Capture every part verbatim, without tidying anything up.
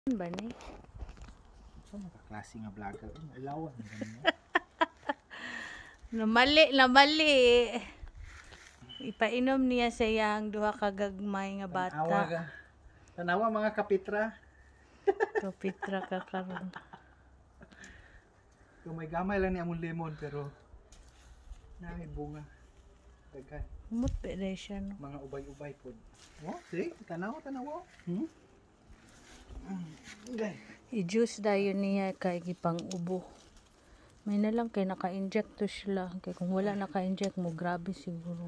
Ba ni? So, makaklase nga vlogger. Alawan. Namali, namali. Ipainom niya sa iyang duha ka gagmay nga Tanawa bata. ka. Tanawa mga kapitra. Kapitra ka karon. Gamay-gamay lang ni among lemon pero naay bunga. Daghan. Umot pa rin siya, no? Mga ubay-ubay po. Oh, see? Tanawa, tanawa. Hmm? Okay. I-juice dayon niya kay gipang ubo. May na lang kay naka-inject to sila. Kay kung wala naka-inject mo, grabe siguro.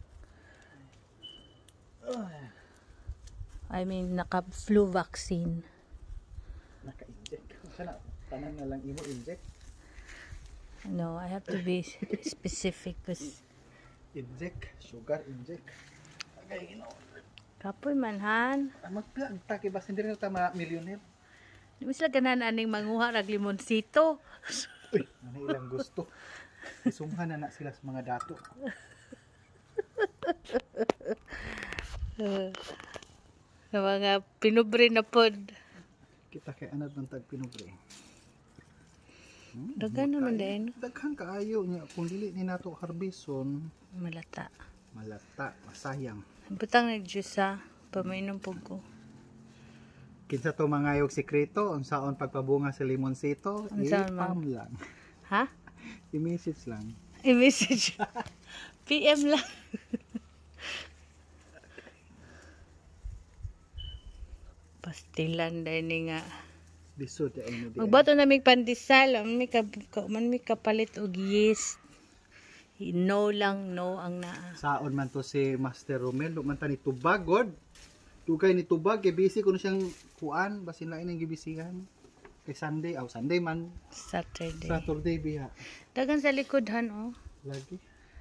I mean, naka-flu vaccine. Naka-inject. Sana, tanan na lang imo inject. No, I have to be specific. Cause Inject. Sugar inject. Okay, you know. kapoy manhan. Mag-plug. Taki ba? Hindi rin ito mga millionaire. Di mo sila ganan aning manguha rag limonsito. Uy, ano ilang gusto. Isumhan na na sila sa mga dato. Uh, na mga pinubre na pod. Kita kay anad ng tag pinubre. Hmm, Dagan naman din. Daghan kaayo niya. Kung dili ni nato harbison, Malata. malata, masayang. Butang na juice ha. Pamainom po ko. Kinsa to mga yung sekreto, unsaon pagpabunga sa limonsito, Unsaon man? i-pam lang. Ha? I-message lang. I-message. P M lang. Pastilan dahil ni nga. Lisod ay mo di. Magbato na may pandesal. Man may, ka, man may kapalit og yeast. No lang, no ang naa. Saon man to si Master Romel, man ta ni tubag god. Tugay ni tubag kay busy kuno siyang kuan, basin lain ang gibisihan. Kay Sunday, aw Sunday man, Saturday. Saturday biha. Dagan sa likod han oh. Lagi.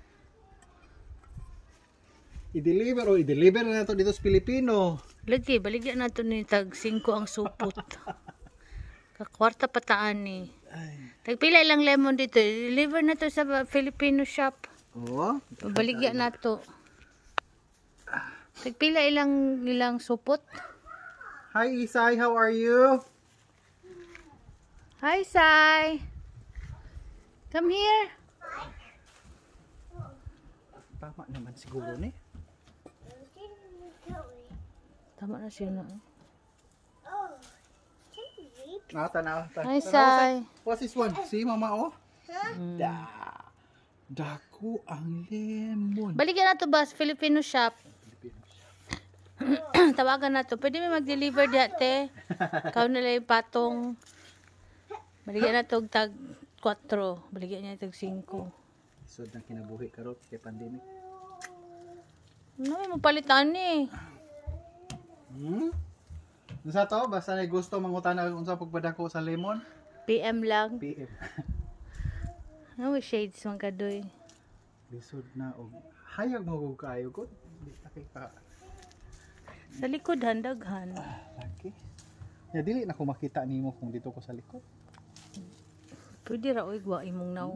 I-deliver o i-deliver na to dito sa Pilipino. Lagi, baligyan nato ni tag singko ang supot. Kakwarta pataan ni. Ay. Tagpila ilang lemon dito. Deliver na to sa Filipino shop. Oo. Baligyan na to. Tagpila ilang ilang supot. Hi Isay, how are you? Hi, Sai. Come here. Tama naman siguro ni. Tama na siya na. Ah, tanaw. Hi, Sai. What's this one? See, mama, oh. Mm. Da. Dako ang lemon. Baligyan na to ba sa Filipino shop? Tawagan na to. Pwede may mag-deliver dati. Kau nila yung patong. Baligyan na to tag four. Baligyan niya tag five. Isod ng kinabuhi karot kay pandemic. Ano may mapalitan ni? Hmm? Nasa to, basta na gusto mangutana kung sa pagbadako sa lemon, P M lang. P M. Ano may shades man kadoy? Lisod na og hayag mo kog kaayo ko. Di ta kay ka. Sa likod handaghan. Ah, laki. Ya dili na ko makita nimo kung dito ko sa likod. Pwede ra oy gwa imong naw.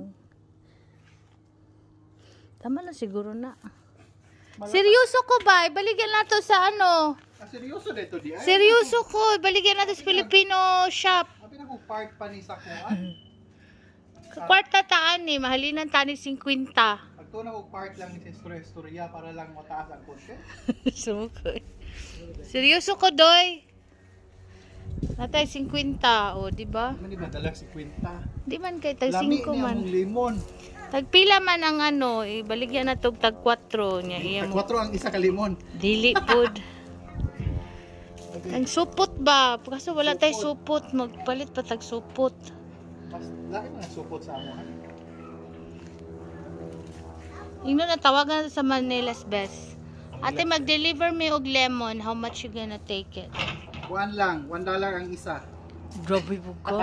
Tama na siguro na. Seryoso ko ba? Baligyan na to sa ano? Ah, seryoso dito di ay. Seryoso ko. Baligyan na to sa Filipino shop. Abi na ko part pa ni sa kuan. Kwarta taan ni. Mahalinan tani fifty. Pagto na ko part lang ni sa istorya para lang mataas ang content. Sumukod. Seryoso ko, doy. Natay fifty. O, di ba? Mani ba dalag si Quinta? Di man kay tag Lami five niya man. mong lemon. Tagpila man ang ano, ibaligyan na tog tag four niya. Iya mo. Kwatro ang isa ka lemon. Dili pod. Ang supot ba? Kaso wala tay supot, magpalit pa tag supot. Mas laki mga supot sa amo. Ingno na tawagan sa Manila's Best. Ate, mag-deliver me og lemon. How much you gonna take it? Kuan lang, one dollar ang isa. Grabe po ko.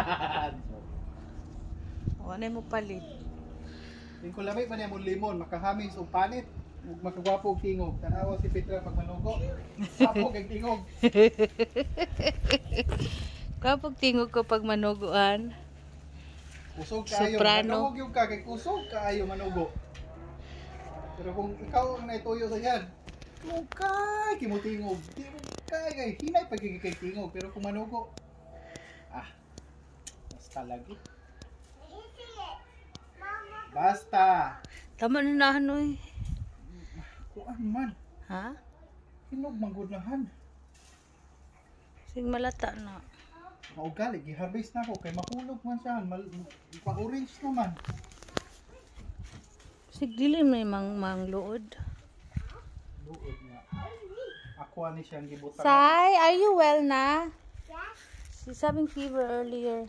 Wala mo palit. Yung kulamay pa niya mong lemon, makahamis o panit. Makagwapo og tingog. Tanawa si Petra pag manugo. Sapo kay tingog. Kapag tingog ko pag manuguan. Kusog kaayo. Soprano. Manugog yung ka kay kusog kaayo manugo. Pero kung ikaw ang naituyo sa yan, kung kay kimutingog, kay kay hinay pagiging kay tingog. Pero kung manugo, Ah. Basta lagi. Basta. Tama na na ano eh. Kuan man. Ha? Hinog manggudlahan. Sig malata na. Maugali, gi-harvest na ako kay mahulog man siya, mal pa-orange naman. Sig dili may mang mang luod. Luod nga. Ako ani siyang gibutan. Sai, are you well na? She's having fever earlier.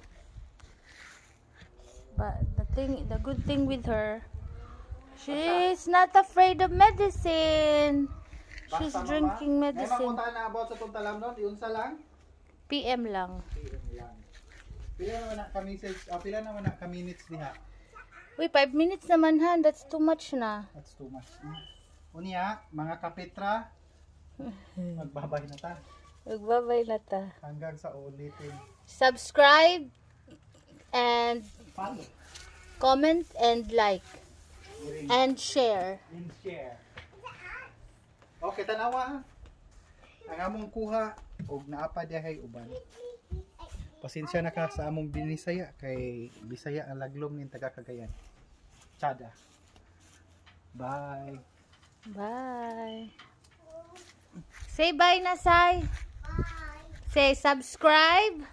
But the thing, the good thing with her, she's not afraid of medicine. She's Basta, drinking mama. medicine. May makunta na about sa itong talamnon, iunsa lang? P M lang. P M lang. Pila naman na kami sa, ah, pila naman na ka minutes diha. Uy, five minutes naman han. That's too much na. That's too much. Hmm. Unya, mga kapetra, magbabay na ta. Magbabay na ta. Hanggang sa ulitin. Subscribe and Follow. comment and like Ring. and share. And share. Okay, tanawa. Ang among kuha, og naapa dihay uban. Pasensya na ka sa among binisaya kay Bisaya ang laglom ning taga Cagayan. Tsada. Bye. Bye. Say bye na, Sai. Bye. Say subscribe,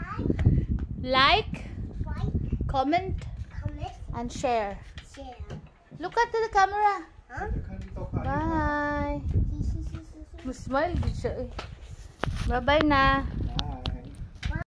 like, comment, Comment, and share. share. Look at the camera. Huh? Bye. Mas smile din siya eh. Bye-bye na.